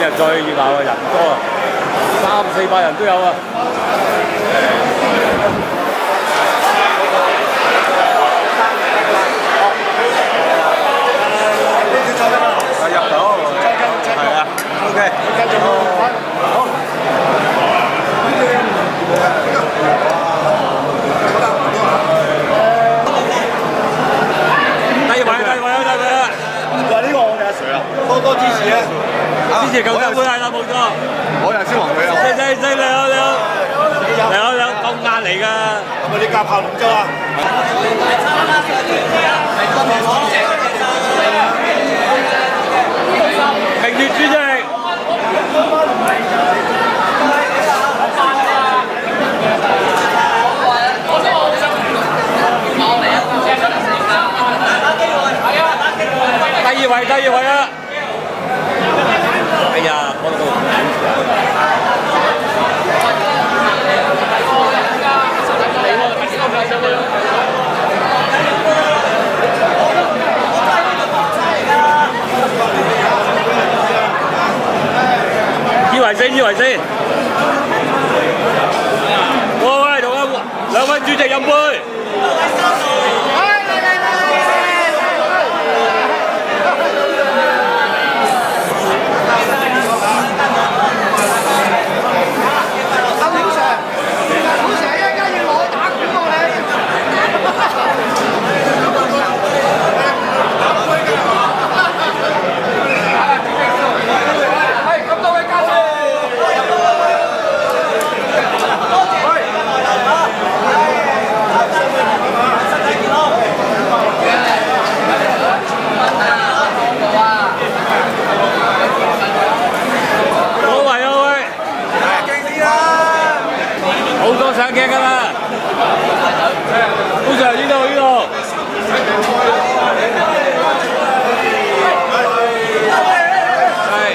日最熱鬧啊，人多啊，300、400人都有啊。入到，係啊 ，OK， 好。低位啊！哇，呢個我哋阿 Sir 啊，多支持啊！支持舊生會係啦，冇錯。我又先黃佢啊！你好，公鴨嚟㗎。係咪你夾炮龍舟啊？明月主席。第二位啊！哎呀，講到以為先。喂，同兩位主席飲杯。上鏡㗎啦，好上呢度。係。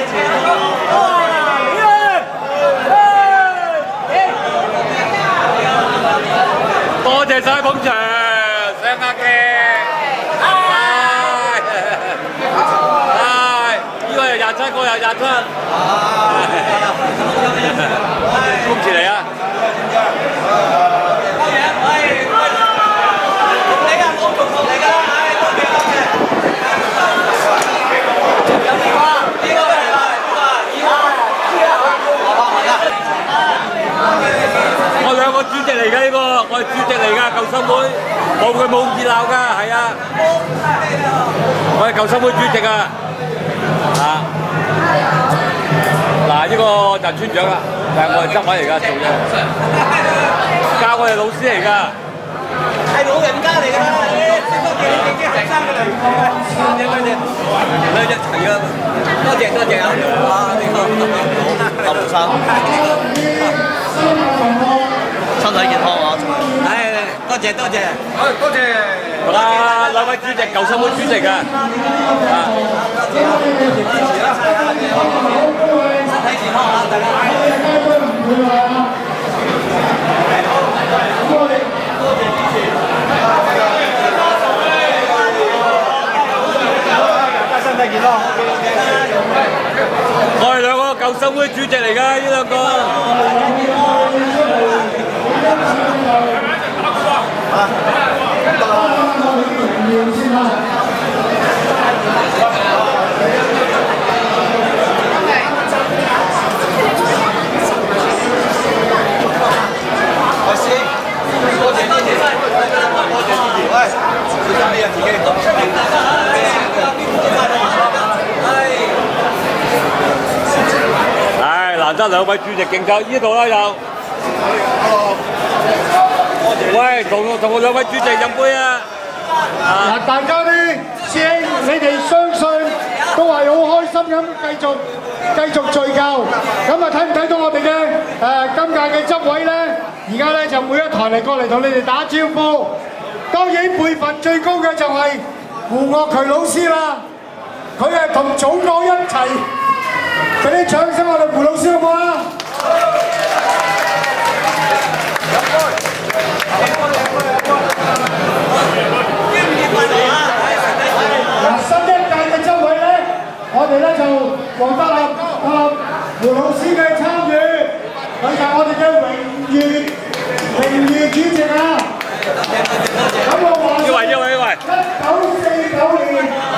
多謝晒捧場，上下鏡。呢個又27個又27。恭喜你啊！我兩個主席嚟㗎呢個，我係主席嚟㗎，舊生會冇佢冇熱鬧㗎，係啊，我係舊生會主席啊，嗱呢個就村長啦，但係我係執位嚟㗎，做嘢，教我哋老師嚟㗎，係老人家嚟㗎啦，多謝你啲學生㗎啦，多謝陳啊，多謝啊，哇呢個後生。身體健康啊！多謝。多謝。啊，兩位主席，舊生會主席啊！支持啦！身體健康啊，大家！多謝支持。大家身體健康。我哋兩個舊生會主席嚟㗎，呢兩個。難得兩位主席競爭，呢度啦又。喂，同我兩位主席飲杯啊！ 嗱，大家咧，師兄，你哋相信都係好開心咁繼續聚舊。咁啊，睇唔睇到我哋嘅今屆嘅執委咧？而家咧就每一台嚟過嚟同你哋打招呼。當然輩份最高嘅就係胡岳渠老師啦，佢係同祖哥一齊。俾啲掌聲我哋胡老師好唔好啊？新一屆嘅執委咧，我哋咧就黃德林。 胡老師嘅參與，佢就係我哋嘅榮譽主席啊！咁我話因為1949年。